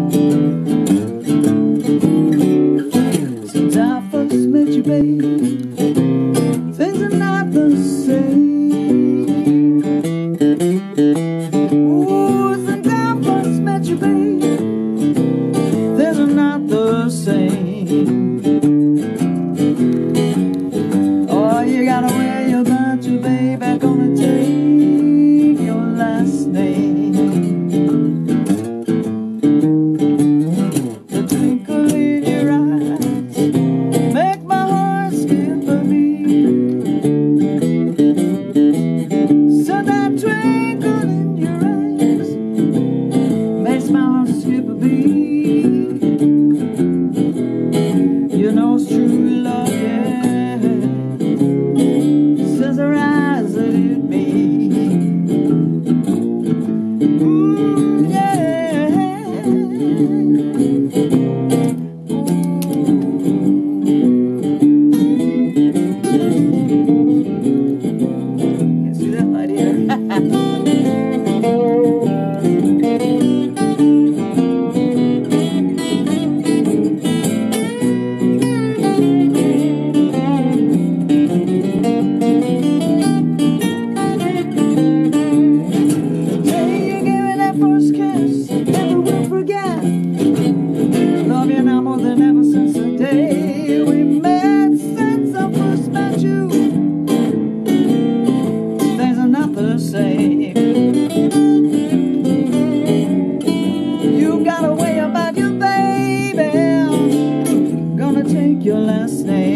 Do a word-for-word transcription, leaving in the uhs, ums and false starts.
Since I first met you, babe, things are not the same. Ooh, since I first met you, babe, things are not the same. Oh, you got a way about you, babe, I'm gonna take your last name. The twinkle in your eyes make my heart skip a beat. So that twinkle in your eyes makes my heart skip a beat. You know it's true love, yeah, since her eyes that hit me. Mm, yeah. See that light here? First kiss, never will forget. Love you now more than ever since the day we met. Since I first met you, things are not the same. You got a way about you, baby. Gonna take your last name.